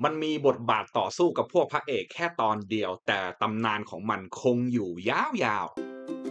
มันมีบทบาทต่อสู้กับพวกพระเอกแค่ตอนเดียวแต่ตำนานของมันคงอยู่ยาวๆ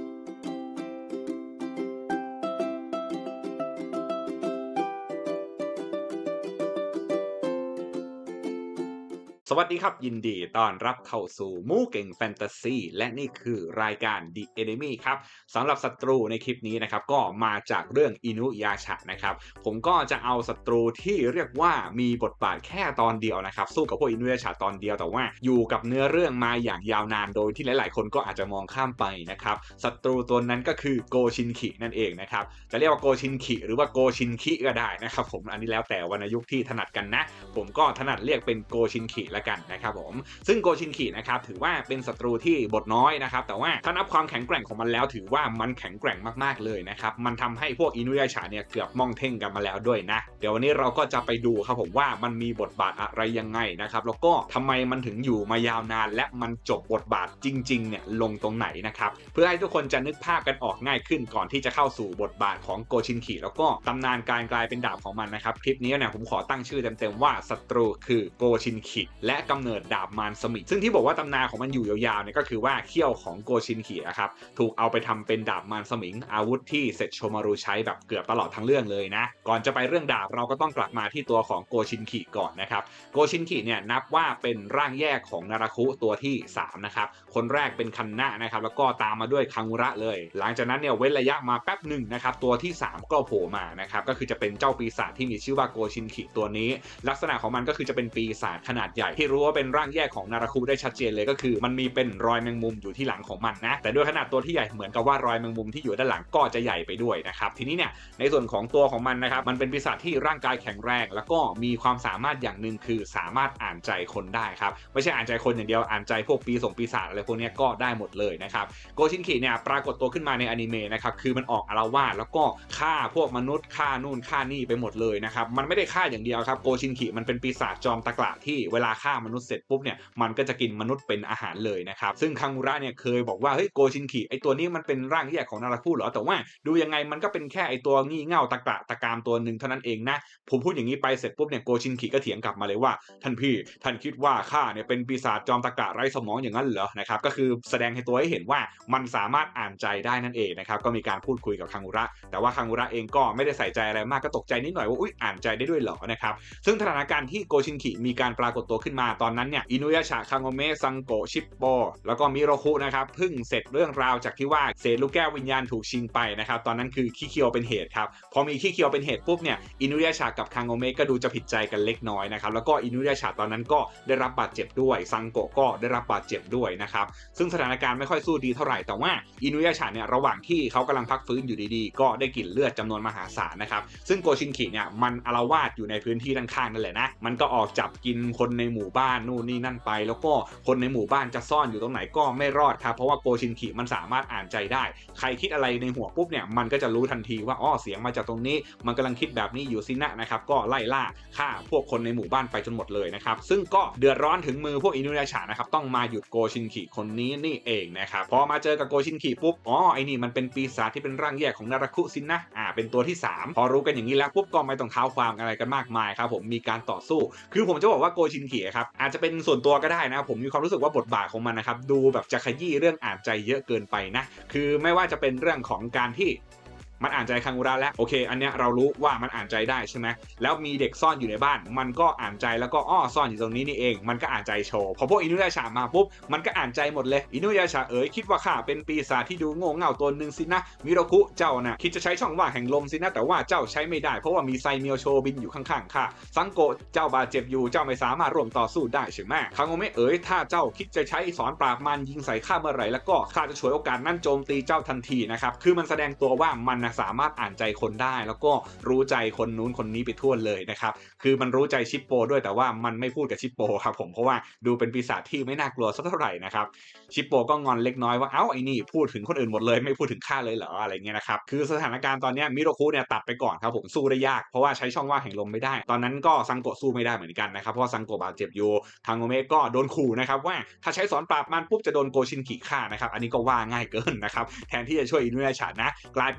สวัสดีครับยินดีต้อนรับเข้าสู่หมู่เก่งแฟนตาซีและนี่คือรายการ The Enemy ครับสำหรับศัตรูในคลิปนี้นะครับก็มาจากเรื่องอินุยาชะนะครับผมก็จะเอาศัตรูที่เรียกว่ามีบทบาทแค่ตอนเดียวนะครับสู้กับพวกอินุยาชะตอนเดียวแต่ว่าอยู่กับเนื้อเรื่องมาอย่างยาวนานโดยที่หลายๆคนก็อาจจะมองข้ามไปนะครับศัตรูตัวนั้นก็คือโกชินคินั่นเองนะครับจะเรียกว่าโกชินคิหรือว่าโกชินคิก็ได้นะครับผมอันนี้แล้วแต่วรรณยุกต์ที่ถนัดกันนะผมก็ถนัดเรียกเป็นโกชินคิละกันนะครับผมซึ่งโกชินคินะครับถือว่าเป็นศัตรูที่บทน้อยนะครับแต่ว่าถ้านับความแข็งแกร่งของมันแล้วถือว่ามันแข็งแกร่งมากๆเลยนะครับมันทำให้พวกอินุยาชะเนี่ยเกือบม่องเท่งกันมาแล้วด้วยนะเดี๋ยววันนี้เราก็จะไปดูครับผมว่ามันมีบทบาทอะไรยังไงนะครับแล้วก็ทำไมมันถึงอยู่มายาวนานและมันจบบทบาทจริงๆเนี่ยลงตรงไหนนะครับเพื่อให้ทุกคนจะนึกภาพกันออกง่ายขึ้นก่อนที่จะเข้าสู่บทบาทของโกชินคิแล้วก็ตำนานการกลายเป็นดาบของมันนะครับคลิปนี้เนี่ยผมขอตั้งชื่อเต็มๆว่าศัตรูคือโกชินคิและกำเนิดดาบมารสมิซึ่งที่บอกว่าตำนานของมันอยู่ยาวๆเนี่ยก็คือว่าเขี้ยวของโกชินคินะครับถูกเอาไปทำเป็นดาบมารสมิงอาวุธที่เซตโชมารุใช้แบบเกือบตลอดทั้งเรื่องเลยนะก่อนจะไปเรื่องดาบเราก็ต้องกลับมาที่ตัวของโกชินคิก่อนนะครับโกชินคิเนี่ยนับว่าเป็นร่างแยกของนาราคุตัวที่3นะครับคนแรกเป็นคันนะนะครับแล้วก็ตามมาด้วยคังุระเลยหลังจากนั้นเนี่ยเว้นระยะมาแป๊บหนึ่งนะครับตัวที่3ก็โผล่มานะครับก็คือจะเป็นเจ้าปีศาจที่มีชื่อว่าโกชินคิตัวนี้ลักษณะของมันก็คือจะเป็นปีศาจขนาดใหญ่ที่รู้ว่าเป็นร่างแยกของนาราคุได้ชัดเจนเลยก็คือมันมีเป็นรอยแมงมุมอยู่ที่หลังของมันนะแต่ด้วยขนาดตัวที่ใหญ่เหมือนกับว่ารอยแมงมุมที่อยู่ด้านหลังก็จะใหญ่ไปด้วยนะครับทีนี้เนี่ยในส่วนของตัวของมันนะครับมันเป็นปีศาจที่ร่างกายแข็งแรงแล้วก็มีความสามารถอย่างหนึ่งคือสามารถอ่านใจคนได้ครับไม่ใช่อ่านใจคนอย่างเดียวอ่านใจพวกปีศาจอะไรพวกนี้ก็ได้หมดเลยนะครับโกชินคิเนี่ยปรากฏตัวขึ้นมาในอนิเมะนะครับคือมันออกอาละวาดแล้วก็ฆ่าพวกมนุษย์ฆ่านู่นฆ่านี่ไปหมดเลยนะครับมันไม่ได้ฆ่าอย่างเดียวครับโกชินคิมันเป็นปีศาจจอมตะกละที่เวลาฆ่ามนุษย์เสร็จปุ๊บเนี่ยมันก็จะกินมนุษย์เป็นอาหารเลยนะครับซึ่งคังุระเนี่ยเคยบอกว่าเฮ้ยโกชินคิไอตัวนี้มันเป็นร่างแยกของนาราคุเหรอแต่ว่าดูยังไงมันก็เป็นแค่ไอตัวงี่เง่าตะกละตะกามตัวหนึ่งเท่านั้นเองนะผมพูดอย่างนี้ไปเสร็จปุ๊บเนี่ยโกชินคิก็เถียงกลับมาเลยว่าท่านพี่ท่านคิดว่าข้าเนี่ยเป็นปีศาจจอมตะกละไร้สมองอย่างนั้นเหรอนะครับก็คือแสดงให้ตัวให้เห็นว่ามันสามารถอ่านใจได้นั่นเองนะครับก็มีการพูดคุยกับคังุระแต่ว่าคังุระเองก็ไม่ได้ใส่ใจอะไรมากก็ตกใจนิดหน่อยว่าอุ๊ยอ่านใจได้ด้วยเหรอนะครับซึ่งสถานการณ์ที่โกชินคิมีการปรากฏตัวขึ้นมาตอนนั้นเนี่ยอินุยาชะคังโงเมะซังโกะชิปโปแล้วก็มิโรคุนะครับเพิ่งเสร็จเรื่องราวจากที่ว่าเศษลูกแก้ววิญญาณถูกชิงไปนะครับตอนนั้นคือขี้เคียวเป็นเหตุครับพอมีขี้เคียวเป็นเหตุปุ๊บเนี่ยอินุยาชะกับคังโงเมะก็ดูจะผิดใจกันเล็กน้อยนะครับแล้วก็อินุยาชะตอนนั้นก็ได้รับบาดเจ็บด้วยซังโกะก็ได้รับบาดเจ็บด้วยนะครับซึ่งสถานการณ์ไม่ค่อยสู้ดีเท่าไหร่แต่ว่าอินุยาชะเนี่ยระหว่างที่เขากำลังพักฟื้นอยู่ดีๆก็ได้กลิ่นเลือดจำนวนมหาศาลนะครับซึ่งโกชินคิเนี่ยมันอาละวาดอยู่ในพื้นที่ด้านข้างนั่นแหละนะมันก็ออกจับกินคนในหมู่บ้านนู่นนี่นั่นไปแล้วก็คนในหมู่บ้านจะซ่อนอยู่ตรงไหนก็ไม่รอดครับเพราะว่าโกชินคิมันสามารถอ่านใจได้ใครคิดอะไรในหัวปุ๊บเนี่ยมันก็จะรู้ทันทีว่าอ้อเสียงมาจากตรงนี้มันกำลังคิดแบบนี้อยู่สินะนะครับก็ไล่ล่าฆ่าพวกคนในหมู่บ้านไปจนหมดเลยนะครับซึ่งก็เดือดร้อนถึงมือพวกอินุยาชะนะครับต้องมาหยุดโกชินคิคนนี้นี่เองนะครับพอมาเจอกับโกชินคิปุ๊บอ๋อไอ้นี่มันเป็นปีศาจที่เป็นร่างแยกของนาราคุสินะเป็นตัวที่3พอรู้กันอย่างนี้แล้วปุ๊บก็ไม่ต้องเท้าความอะไรกันมากมายครับผมมีการต่อสู้คือผมจะบอกว่าโกชินคิครับอาจจะเป็นส่วนตัวก็ได้นะผมมีความรู้สึกว่าบทบาทของมันนะครับดูแบบจะขยี้เรื่องอ่านใจเยอะเกินไปนะคือไม่ว่าจะเป็นเรื่องของการที่มันอ่านใจคังุระแล้วโอเคอันเนี้ยเรารู้ว่ามันอ่านใจได้ใช่ไหมแล้วมีเด็กซ่อนอยู่ในบ้านมันก็อ่านใจแล้วก็อ้อซ่อนอยู่ตรงนี้นี่เองมันก็อ่านใจโชว์พอพวกอินุยาชะมาปุ๊บมันก็อ่านใจหมดเลยอินุยาชะคิดว่าข้าเป็นปีศาจที่ดูโง่เง่าตัวหนึ่งสินะมิโรคุเจ้าน่ะคิดจะใช้ช่องว่างแห่งลมสินะแต่ว่าเจ้าใช้ไม่ได้เพราะว่ามีไซเมียวโชบินอยู่ข้างๆข้าซังโกะเจ้าบาดเจ็บอยู่เจ้าไม่สามารถร่วมต่อสู้ได้ใช่ไหมคังโงเมะถ้าเจ้าคิดจะใช้สอนปราบมารยิงใส่ข้าเมื่อไหร่แล้วก็ข้าจะฉวยโอกาสนั้นโจมตีเจ้าทันทีนะครับคือมันแสดงตัวว่ามันสามารถอ่านใจคนได้แล้วก็รู้ใจคนนู้นคนนี้ไปทั่วเลยนะครับคือมันรู้ใจชิปโปด้วยแต่ว่ามันไม่พูดกับชิปโปครับผมเพราะว่าดูเป็นปีศาจที่ไม่น่ากลัวสักเท่าไหร่นะครับชิปโปก็งอนเล็กน้อยว่าเอ้าไอ้นี่พูดถึงคนอื่นหมดเลยไม่พูดถึงข้าเลยเหรออะไรเงี้ยนะครับคือสถานการณ์ตอนนี้มิโรคุเนี่ยตัดไปก่อนครับผมสู้ได้ยากเพราะว่าใช้ช่องว่างแห่งลมไม่ได้ตอนนั้นก็ซังโกะสู้ไม่ได้เหมือนกันนะครับเพราะซังโกะบาดเจ็บอยู่ทางโงเมะก็โดนขู่นะครับว่าถ้าใช้สอนปราบมันปุ๊บจะโดนโกชินคิฆ่านะครับอันนี้ก็ว่าง่ายเกินนะครับแทนที่จะช่วยอินุยาชะนะกลายเป็นอินุยา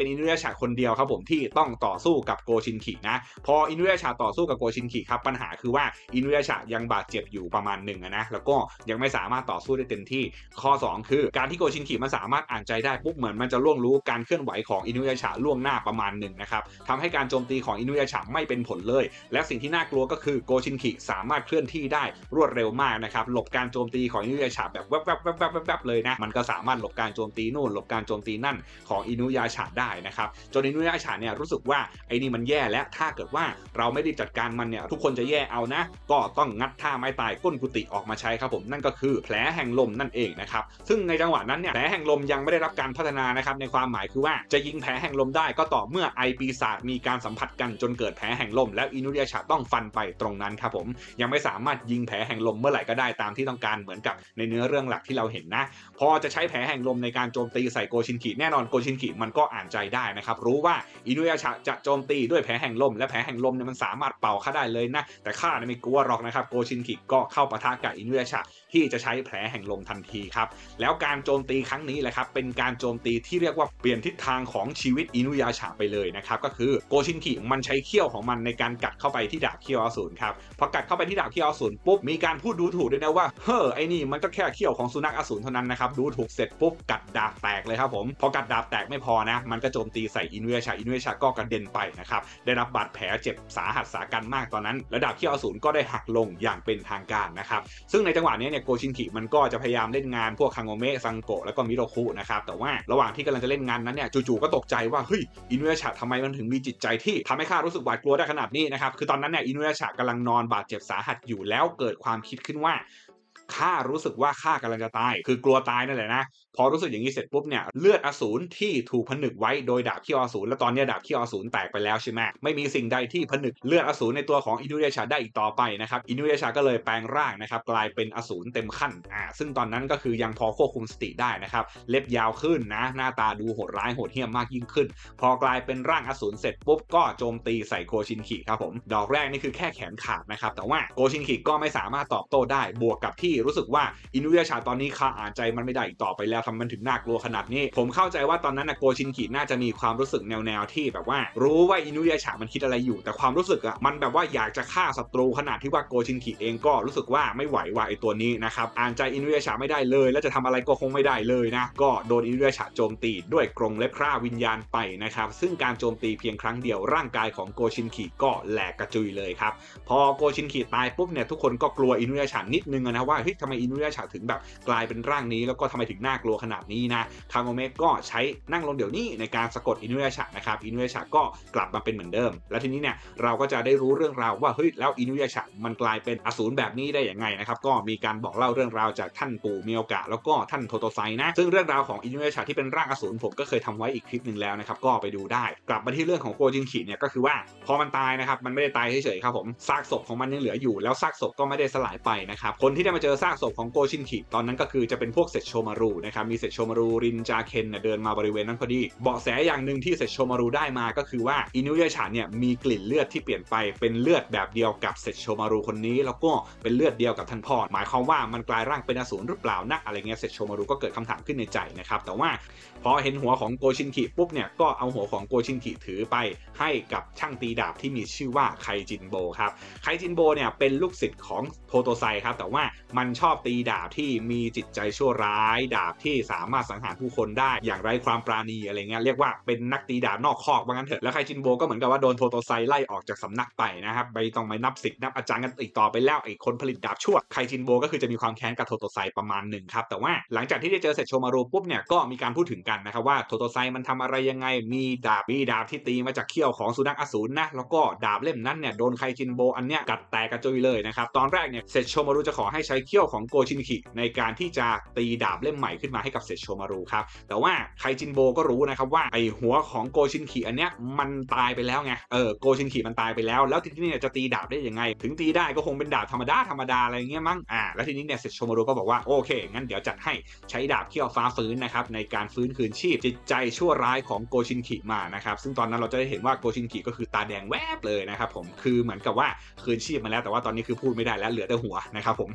ฉะคนเดียวครับผมที่ต้องต่อสู้กับโกชินคินะพออินุยาชะต่อสู้กับโกชินคิครับปัญหาคือว่าอินุยาชะยังบาดเจ็บอยู่ประมาณหนึ่งนะแล้วก็ยังไม่สามารถต่อสู้ได้เต็มที่ข้อ2คือการที่โกชินคิมันสามารถอ่านใจได้ปุ๊บเหมือนมันจะล่วงรู้การเคลื่อนไหวของอินุยาชะล่วงหน้าประมาณหนึ่งนะครับทำให้การโจมตีของอินุยาชะไม่เป็นผลเลยและสิ่งที่น่ากลัวก็คือโกชินคิสามารถเคลื่อนที่ได้รวดเร็วมากนะครับหลบการโจมตีของอินุยาชะแบบแวบๆๆๆๆเลยนะมันก็สามารถหลบการโจมตีนู่นหลบการโจมตีนั่นของอินุยาชะได้นะครับจนอินุยาชะเนี่ยรู้สึกว่าไอ้นี่มันแย่และถ้าเกิดว่าเราไม่ได้จัดการมันเนี่ยทุกคนจะแย่เอานะก็ต้องงัดท่าไม้ตายก้นกุฏิออกมาใช้ครับผมนั่นก็คือแผลแห่งลมนั่นเองนะครับซึ่งในจังหวะนั้นเนี่ยแผลแห่งลมยังไม่ได้รับการพัฒนานะครับในความหมายคือว่าจะยิงแผลแห่งลมได้ก็ต่อเมื่อไอปีศาจมีการสัมผัสกันจนเกิดแผลแห่งลมแล้วอินุยาชะต้องฟันไปตรงนั้นครับผมยังไม่สามารถยิงแผลแห่งลมเมื่อไหร่ก็ได้ตามที่ต้องการเหมือนกับในเนื้อเรื่องหลักที่เราเห็นนะพอจะใช้แผลแห่งลมในการโจมตีใส่โกชินคิแน่นอนโกชินคิมันก็อ่านใจได้นะครับรู้ว่าอินุยาชะจะโจมตีด้วยแผลแห่งลมและแผลแห่งลมเนี่ยมันสามารถเป่าข้าได้เลยนะแต่ข้าไม่กลัวหรอกนะครับโกชินคิก็เข้าปะทะกับอินุยาชะที่จะใช้แผลแห่งลมทันทีครับแล้วการโจมตีครั้งนี้แหละครับเป็นการโจมตีที่เรียกว่าเปลี่ยนทิศทางของชีวิตอินุยาชะไปเลยนะครับก็คือโกชินคิมันใช้เขี้ยวของมันในการกัดเข้าไปที่ดาบเขี้ยวอสูรครับพอกัดเข้าไปที่ดาบเขี้ยวอสูรปุ๊บมีการพูดดูถูกด้วยนะว่าเฮ้อไอ้นี่มันก็แค่เขี้ยวของสุนัขอสูรเท่านั้นนะครับดูถูกเสร็จปุ๊บกัดดาบแตกเลยครับผมพอกัดดาบแตกไม่พอนะมันก็โจมตีใส่อินุยาชะอินุยาชะก็กระเด็นไปนะครับได้รับบาดแผลเจ็บสาหัสสากันมากตอนนั้นและดาบเขี้ยวอสูรก็ได้หักลงอย่างเป็นทางการนะครับซึ่งในจังหวะนี้เนี่ยโกชินคิมันก็จะพยายามเล่นงานพวกคังโงเมะซังโกะแล้วก็มิโรคุนะครับแต่ว่าระหว่างที่กำลังจะเล่นงานนั้นเนี่ยจู่ๆก็ตกใจว่าเฮ้ยอินุยาชะทำไมมันถึงมีจิตใจที่ทำให้ข้ารู้สึกหวาดกลัวได้ขนาดนี้นะครับคือตอนนั้นเนี่ยอินุยาชะกำลังนอนบาดเจ็บสาหัสอยู่แล้วเกิดความคิดขึ้นว่าข้ารู้สึกว่าข้ากำลังจะตายคือกลัวตายนั่นแหละนะพอรู้สึกอย่างนี้เสร็จปุ๊บเนี่ยเลือดอสูรที่ถูกผนึกไว้โดยดาบเขี้ยวอสูรและตอนนี้ดาบเขี้ยวอสูรแตกไปแล้วใช่ไหมไม่มีสิ่งใดที่ผนึกเลือดอสูรในตัวของอินุยาชะได้อีกต่อไปนะครับอินุยาชะก็เลยแปลงร่างนะครับกลายเป็นอสูรเต็มขั้นซึ่งตอนนั้นก็คือยังพอควบคุมสติได้นะครับเล็บยาวขึ้นนะหน้าตาดูโหดร้ายโหดเหี้ยมมากยิ่งขึ้นพอกลายเป็นร่างอสูรเสร็จปุ๊บก็โจมตีใส่โกชินคิครับผมดอกแรกนี่คือแค่แขนขาดนะครับแต่ว่าโกชินคิก็ไม่สามารถตอบโต้ได้บวกกับที่รู้สึกว่าอินุยาชะตอนนี้ข้าอ่านใจมันไม่ได้อีกต่อไปแล้วทำมันถึงน่ากลัวขนาดนี้ผมเข้าใจว่าตอนนั้นโกชินคิน่าจะมีความรู้สึกแนวที่แบบว่ารู้ว่าอินุยาชะมันคิดอะไรอยู่แต่ความรู้สึกมันแบบว่าอยากจะฆ่าศัตรูขนาดที่ว่าโกชินคิเองก็รู้สึกว่าไม่ไหวว่าไอตัวนี้นะครับอ่านใจอินุยาชะไม่ได้เลยและจะทำอะไรก็คงไม่ได้เลยนะก็โดนอินุยาชะโจมตีด้วยกรงเล็บฆ่าวิญญาณไปนะครับซึ่งการโจมตีเพียงครั้งเดียวร่างกายของโกชินคิก็แหลกกระจุยเลยครับพอโกชินคิตายปุ๊บเนี่ยทุกคนก็กลัวอินุยาชะนิดนึงนะว่าเฮ้ยทำไมอินุยาชะถึงแบบกลายเป็นร่างนี้แล้วก็ทำไมถึงน่ากลัวขนาดนี้นะคาโงเมะก็ใช้นั่งลงเดี๋ยวนี้ในการสะกดอินุยาชะนะครับอินุยาชะก็กลับมาเป็นเหมือนเดิมแล้วทีนี้เนี่ยเราก็จะได้รู้เรื่องราวว่าเฮ้ยแล้วอินุยาชะมันกลายเป็นอสูรแบบนี้ได้อย่างไงนะครับก็มีการบอกเล่าเรื่องราวจากท่านปู่เมียวกะแล้วก็ท่านโทโตไซนะซึ่งเรื่องราวของอินุยาชะที่เป็นร่างอสูรผมก็เคยทำไว้อีกคลิปนึงแล้วนะครับก็ไปดูได้กลับมาที่เรื่องของโกจินคิเนี่ยก็คือว่าพอมันตายนะครับมันไม่ได้ตายเฉยๆครับผมซากศพของมันยังเหลืออยู่แล้วซากศพก็ไม่ได้สลายไปนะครับคนที่ได้มาเจอซากศพของโกชินคิตอนนั้นก็คือจะเป็นพวกเซตโชมารุนะครับมีเซตโชมารุรินจาเคนเดินมาบริเวณนั้นพอดีเบาะแสอย่างหนึ่งที่เซตโชมารุได้มาก็คือว่าอินุยาชะเนี่ยมีกลิ่นเลือดที่เปลี่ยนไปเป็นเลือดแบบเดียวกับเซตโชมารุคนนี้แล้วก็เป็นเลือดเดียวกับท่านพ่อหมายความว่ามันกลายร่างเป็นอสูรหรือเปล่านะอะไรเงี้ยเซตโชมารุก็เกิดคำถามขึ้นในใจนะครับแต่ว่าพอเห็นหัวของโกชินคิปุ๊บเนี่ยก็เอาหัวของโกชินคิถือไปให้กับช่างตีดาบที่มีชื่อว่าไคจินโบครับไคจินโบเนี่ยเป็นลูกศิษย์ของโทโตไซครับแต่ว่ามันชอบตีดาบที่มีจิตใจชั่วร้ายดาบที่สามารถสังหารผู้คนได้อย่างไร้ความปราณีอะไรเงี้ยเรียกว่าเป็นนักตีดาบนอกคอกว่างั้นเถอะแล้วไคจินโบก็เหมือนกับว่าโดนโทโตไซไล่ออกจากสำนักไปนะครับไม่ต้องไปนับศิษย์นับอาจารย์กันอีกต่อไปแล้วไอ้คนผลิตดาบชั่วไคจินโบก็คือจะมีความแค้นกับโทโตไซประมาณหนึ่งครับแต่ว่าหลังจากที่ได้เจอเซตโชมารุปุ๊บเนี่ยก็มีการพูดถึงกันนะครับว่าโทโตไซมันทำอะไรยังไงมีดาบที่ตีมาจากเขี้ยวของสุนัขอสูรนะแล้วก็ดาบเล่มนั้นเนี่ยโดนไคจินโบอันเนี้ยกัดแตกกระจุยเลยนะครับตอนแรกเนี่ยเซตโชมารุจะขอให้ใช้เขี้ยวของโกชินคิในการที่จะตีดาบเล่มใหม่ขึ้นมาให้กับเซตโชมารุครับแต่ว่าไคจินโบก็รู้นะครับว่าไอหัวของโกชินคิอันเนี้ยมันตายไปแล้วไงโกชินคิมันตายไปแล้วทีนี้เนี่ยจะตีดาบได้ยังไงถึงตีได้ก็คงเป็นดาบธรรมดาอะไรเงี้ยมั้งแล้วทีนี้เนี่ยเซตโชมารุก็บอกว่าโอเคงั้นเดี๋ยวจัดให้ใช้ดาบเขี้ยวฟ้าฟื้นนะครับในการฟื้นคืนชีพจิตใจชั่วร้ายของโกชินคิมานะครับซึ่งตอนนั้นเราจะได้เห็นว่าโกชินคิก็คือตาแดงแวบเลยนะครับผมคือเหมือนกับว่าคืนชีพมาแล้วแต่ว่าตอนนี้คือพูดไม่ได้แล้วเหลือแต่หัวนะครับผมและทีนี้เนี่ย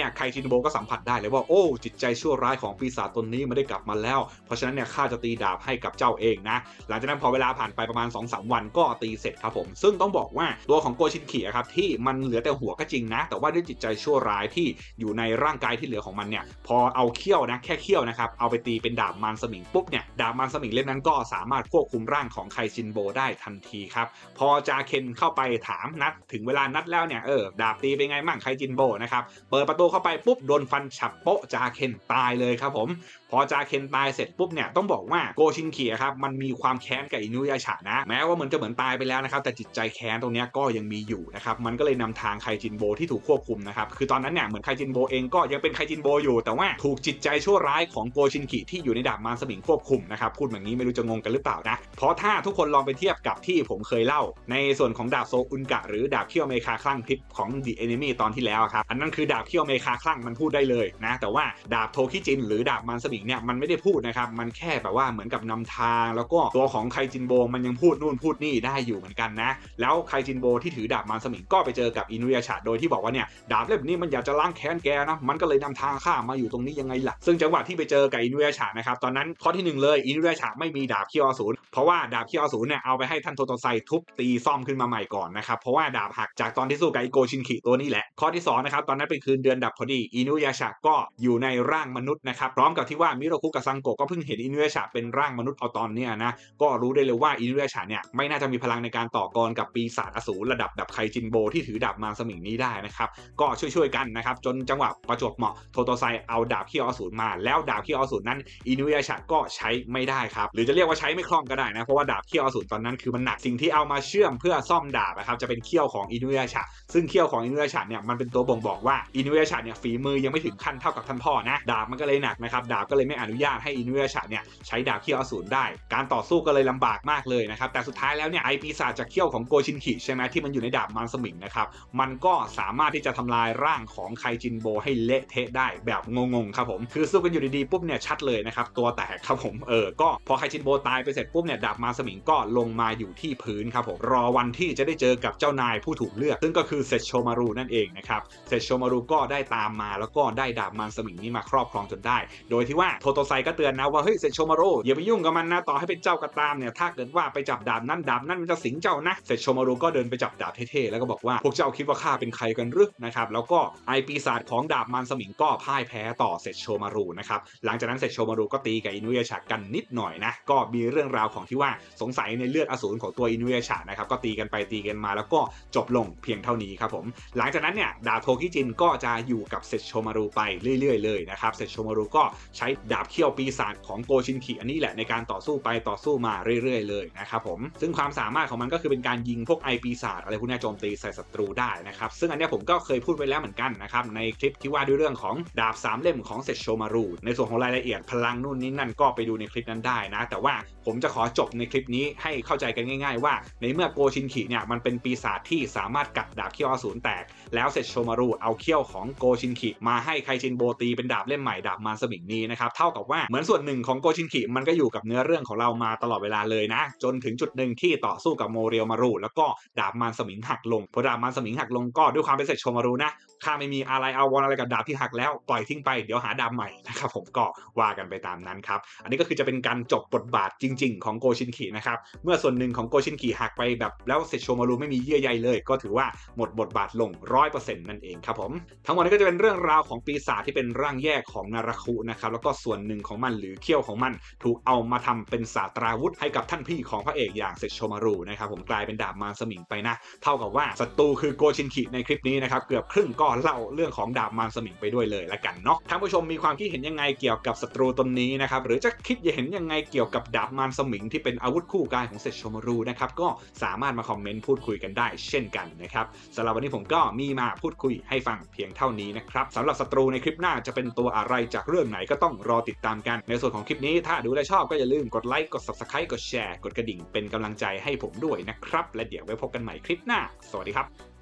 เนี่ยไคจินโบก็สัมผัสได้เลยว่าโอ้จิตใจชั่วร้ายของปีศาจตนนี้มันได้กลับมาแล้วเพราะฉะนั้นเนี่ยข้าจะตีดาบให้กับเจ้าเองนะหลังจากนั้นพอเวลาผ่านไปประมาณ 2-3 วันก็ตีเสร็จครับผมซึ่งต้องบอกว่าตัวของโกชินคิครับที่มันเหลือแต่หัวก็จริงนะแต่ว่าด้วยจิตใจชั่วร้ายที่อยู่ในร่างกายที่เหลือของมันเนี่ยพอเอาเขี้ยวนะแค่เขี้ยวนะครับเอาไปตีเป็นดาบมารสมิงปุ๊บเนี่ยดาบมารสมิงเล่มนั้นก็สามารถควบคุมร่างของไคจินโบได้ทันทีครับพอจาเคนเข้าไปถามนัดถึงเวลานัดแล้วเนี่ยดาบตีเป็นไงมั่งไคจินโบนะครับเปิดประตูเข้าไปปุ๊บโดนฟันฉับโป๊ะจาเคนตายเลยครับผมพอจาเคนตายเสร็จปุ๊บเนี่ยต้องบอกว่าโกชินคิครับมันมีความแค้นกับอินุยาชะนะแม้ว่ามันจะเหมือนตายไปแล้วนะครับแต่จิตใจแค้นตรงนี้ก็ยังมีอยู่นะครับมันก็เลยนำทางไคจินโบที่ถูกควบคุมนะครับคือตอนนั้นเนี่ยเหมือนไคจินโบเองก็ยังเป็นไคจินโบอยู่แต่ว่าถูกจิตใจชั่วร้ายของโกชินคิที่อยู่ในดาบมารสมิงควบคุมนะครับพูดแบบนี้ไม่รู้จะงงกันหรือเปล่านะเพราะถ้าทุกคนลองไปเทียบกับที่ผมเคยเล่าในส่วนของดาบโซอุนกะหรือดาบเขี้ยวเมคาคลั่งทิพย์ของ The Enemy ตอนที่แล้วครับอันนั้นคือดาบเขี้ยวเมคาคลั่งมันพูดได้เลยนะแต่ว่าดาบโทคิจินหรือดาบมารสมิงเนี่ยมันไม่ได้พูดนะครับมันแค่แบบว่าเหมือนกับนำทางแล้วก็ตัวของไคจินโบมันยังพูดนู่นพูดนี่ได้อยู่เหมือนกันนะแล้วไคจินโบที่ถือดาบมารสมิงก็ไปเจอกับอินุยาชะโดยที่บอกว่าเนี่ยดาบเล่มนี้มันอยากจะล้างแค้นแกนะมันก็เลยนำทางข้ามาอยู่ตรงนี้ยังไงล่ะซึ่งจังหวะที่ไปเจอกับอินุยาชะนะครับตอนนั้นข้อที่1เลยอินุยาชะไม่มีดาบเขี้ยวอสูรเพราะว่าดาบเขี้ยวอสูรเนี่ยเอาไปให้ท่านโทโตไซทุบตีซ่อมขึ้นมาใหม่ก่อนนะครับเพราะว่าดาบหักจากตอนที่สู้กับอิโกชินคิตัวนี้แหละข้อที่2นะครับตอนนั้นเป็นคืนเดือนดับพอดีอินุยาชะก็อยู่ในร่างมนุษย์นะครับพร้อมกับที่ว่ามิโรคุกับซังโกะก็เพิ่งเห็นอินุยาชะเป็นร่างมนุษย์เอาตอนเนี้ยนะก็รู้ได้เลยว่าอินุยาชะเนี่ยไม่น่าจะมีพลังในการต่อกรกับปีศาจอสูรระดับดับไคจินโบที่ถือดาบมารสมิงนี้ได้นะครับก็ช่วยๆกันนะครับจนจังหวะประจวบเหมาะโทโตไซเอาดาบเขี้ยวอสูรมาแล้วดาบเขี้ยวอสูรนั้นอินุยาชะก็ใช้ไม่ได้ครับหรือจะเรียกว่าใช้ไม่คล่องก็ได้นะเพราะว่าดาบเขี้ยวอสูรตอนนั้นคือมันหนักสิ่งที่เอามาเชื่อมเพื่อซ่อมดาบนะครับจะเป็นเขี้ยวของอินุยาชะซึ่งเขี้ยวของอินุยาชะเนี่ยมันเป็นตัวบ่งบอกว่าอินุยาชะเนี่ยฝีมือยังไม่ถึงขั้นเท่ากับท่านพ่อนะดาบมันก็เลยหนักนะครับดาบก็เลยไม่อนุญาตให้อินุยาชะเนี่ยใช้ดาบเขี้ยวอสูรได้การต่อสู้ก็เลยลำบากมากเลยนะครับแต่สุดท้ายแล้วเนี่ยไอปีศาจจากเขี้ยวของโกชินคิใช่ไหมที่มันอยู่ในดาบมารสมิงนะครับมันก็สามารถที่จะทำลายร่างของไคจินโบให้เละเทะได้แบบงงๆครับผมคือสู้กันอยู่ดีๆปุ๊บเนี่ยชัดเลยนะครับตัวแตกครับผมก็พอไคจินโบตายไปเสร็จปุ๊บเนี่ยดาบมารสมิงก็ลงมาอยู่ที่พื้นครับผมรอวันที่จะได้เจอกับเจ้านายผู้ถูกเลือกซึ่งก็คือเซโชมารุนั่นเองนะครับเซโชมารุก็ได้ตามมาแล้วก็ได้ดาบมารสมิงนี้มาครอบครองจนได้โดยที่ว่าโทโตไซก็เตือนนะว่าเฮ้ยเซโชมารุอย่าไปยุ่งกับมันนะต่อให้เป็นเจ้าก็ตามเนี่ยถ้าเกิดว่าไปจับดาบนั้นมันจะสิงเจ้านะเซโชมารุก็เดินไปจับดาบเท่ๆแล้วก็บอกว่าพวกเจ้าคิดว่าข้าเป็นใครกันหรือนะครับแล้วก็ไอปีศาจของดาบมารสมิงก็พ่ายแพ้ต่อเซโชมารุนะครับหลังจากนั้นเซโชมารุก็ตีกับอินุยาชะกันนิดหน่อยนะก็มีเรื่องราวของที่ว่าสงสัยในเลือดอสูรของตัวอินุยาชะนะครับก็ตีกันไปตีกันมาแล้วก็จบลงเพียงเท่านี้ครับผมหลังจากนั้นเนี่ยดาบโทคิจินก็จะอยู่กับเซโชมารุไปเรื่อยๆเลยนะครับเซโชมารุก็ใช้ดาบเขี้ยวปีศาจของโกชินคิอันนี้แหละในการต่อสู้ไปต่อสู้มาเรื่อยๆเลยนะครับผมซึ่งความสามารถของมันก็คือเป็นการยิงพวกไอปีศาจอะไรพวกนี้โจมตีใส่ศัตรูได้นะครับซึ่งอันนี้ผมก็เคยพูดไว้แล้วเหมือนกันนะครับในคลิปที่ว่าด้วยเรื่องของดาบ3เล่มของเซโชมารุในส่วนของรายละเอียดพลังนู่นนี่นั่นก็ไปดูในคลิปนั้นได้นะแต่ว่าผมจะขอจบในคลิปนี้ให้เข้าใจกันง่ายๆว่าในเมื่อโกชินคิเนี่ยมันเป็นปีศาจที่สามารถกัดดาบเขี้ยวอสูรแตกแล้วเซโชมารุเอาเขี้ยวของโกชินคิมาให้ไคจินโบตีเป็นดาบเล่มใหม่ดาบมารสมิงนี้นะครับเท่ากับว่าเหมือนส่วนหนึ่งของโกชินคิมันก็อยู่กับเนื้อเรื่องของเรามาตลอดเวลาเลยนะจนถึงจุดหนึ่งที่ต่อสู้กับโมเรียวมารุแล้วก็ดาบมารสมิงหักลงพอดาบมารสมิงหักลงก็ด้วยความเป็นเซโชมารุนะข้าไม่มีอะไรเอาวอนอะไรกับดาบที่หักแล้วปล่อยทิ้งไปเดี๋ยวหาดาบใหม่นะครับผมก็ว่ากันไปตามนั้นครับอันนี้ก็คือจะเป็นการจบบทบาทจริงๆของโกชินคินะครับเมื่อส่วนหนึ่งของโกชินคิหักไปแบบแล้วเซโชมารุไม่มีเยื่อใยเลยก็ถือว่าหมดบทบาทลง 100% นั่นเองครับผมทั้งหมดนี้ก็จะเป็นเรื่องราวของปีศาจที่เป็นร่างแยกของนาราคุนะครับแล้วก็ส่วนหนึ่งของมันหรือเขี้ยวของมันถูกเอามาทำเป็นศาสตราวุธให้กับท่านพี่ของพระเอกอย่างเซโชมารุนะครับผมกลายเป็นดาบมารสมิงไปนะเท่ากับว่าศัตรูคือโกชินคิในคลิปนี้นะครับเกือบครึ่งก็เล่าเรื่องของดาบมารสมิงไปด้วยเลยละกันเนาะท่านผู้ชมมีความคิดเห็นยังไงเกี่ยวกับศัตรูตนนี้นะครับหรือจะคิดเห็นยังไงเกี่ยวกับดาบมารสมิงที่เป็นอาวุธคู่กายของเซโชมารุนะครับก็สามารถมาคอมเมนต์พูดคุยกันได้เช่นกันนะครับสำหรับวันนี้ผมก็มีมาพูดคุยให้ฟังเพียงเท่านี้นะครับสำหรับศัตรูในคลิปหน้าจะเป็นตัวอะไรจากเรื่องไหนก็ต้องรอติดตามกันในส่วนของคลิปนี้ถ้าดูและชอบก็อย่าลืมกดไลค์กด Subscribe กดแชร์กดกระดิ่งเป็นกำลังใจให้ผมด้วยนะครับและเดี๋ยวไว้พบกันใหม่คลิปหน้าสวัสดีครับ